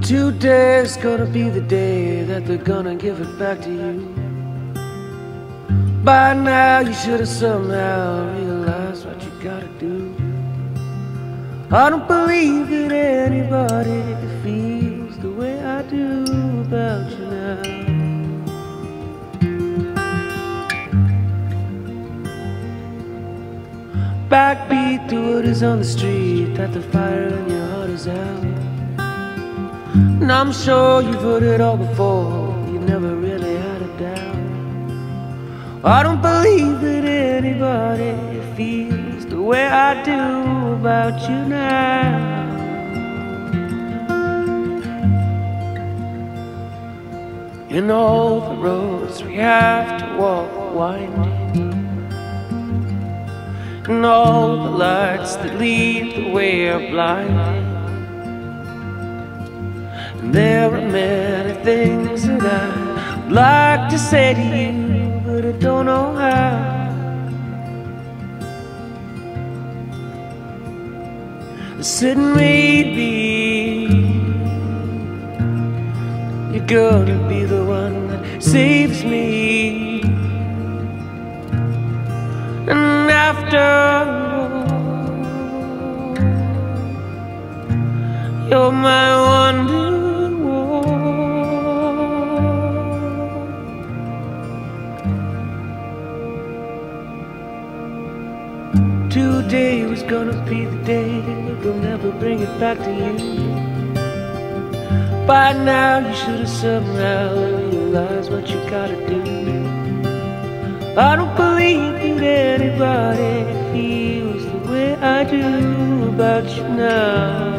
Today's gonna be the day that they're gonna give it back to you. By now you should have somehow realized what you gotta do. I don't believe that anybody feels the way I do about you now. Backbeat to what is on the street, that the fire in your heart is out. And I'm sure you've heard it all before, you never really had a doubt. I don't believe that anybody feels the way I do about you now. In all the roads we have to walk winding, and all the lights that lead the way are blinding. And there are many things that I'd like to say to you, but I don't know how. I said maybe you're gonna be the one that saves me. And after all, you're my wonder wall. Today was gonna be the day they'll never bring it back to you. By now you should have somehow realized what you gotta do. I don't believe that anybody feels the way I do about you now.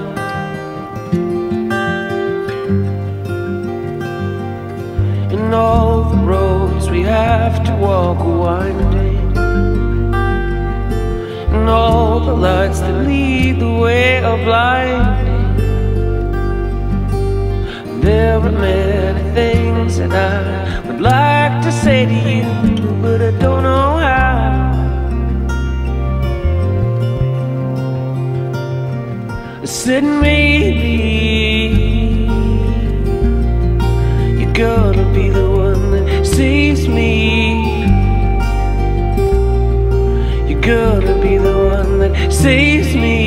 In all the roads we have to walk winding, and all the lights that lead the way are blinding. There are many things that I would like to say to you, but I don't know how. I said maybe you're gonna be the one that saves me. You're gonna be the one that saves me.